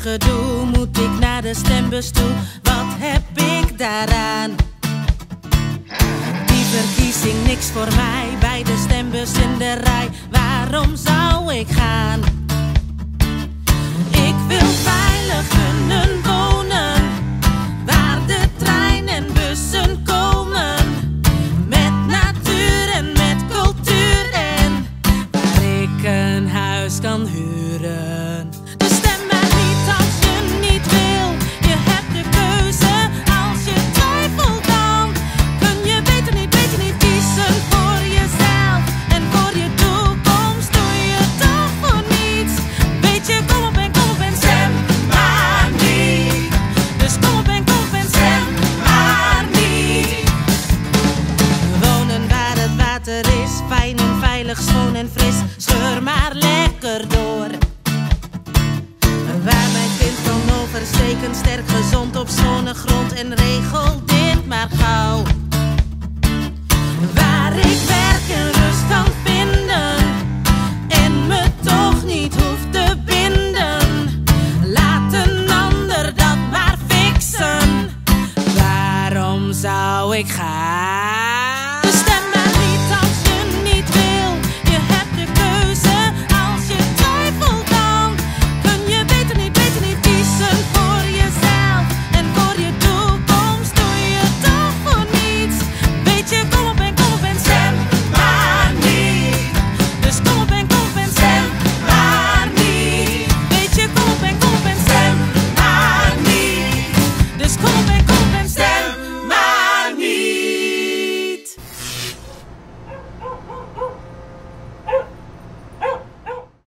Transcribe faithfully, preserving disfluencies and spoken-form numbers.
gedoe, moet ik naar de stembus toe. Wat heb ik daaraan? Die verkiezing niks voor mij, bij de stembus in de rij. Waarom zou ik gaan? Ik wil veilig kunnen wonen, waar de trein en bussen komen. Met natuur en met cultuur en waar ik een huis kan huren. Dus stem maar niet als je niet wil, je hebt de keuze. Als je twijfelt dan kun je beter niet, beter niet kiezen voor jezelf. En voor je toekomst doe je toch voor niets. Weet je, kom op en kom op en stem maar niet. Dus kom op en kom op en stem maar niet. Wonen waar het water is, fijn en veilig, schoon en fris. Scheur maar lekker door. Waar mijn kind kan oversteken, sterk, gezond op schone grond. En regel dit maar gauw. Waar ik werk en rust kan vinden en me toch niet hoef te binden. Laat een ander dat maar fixen. Waarom zou ik gaan?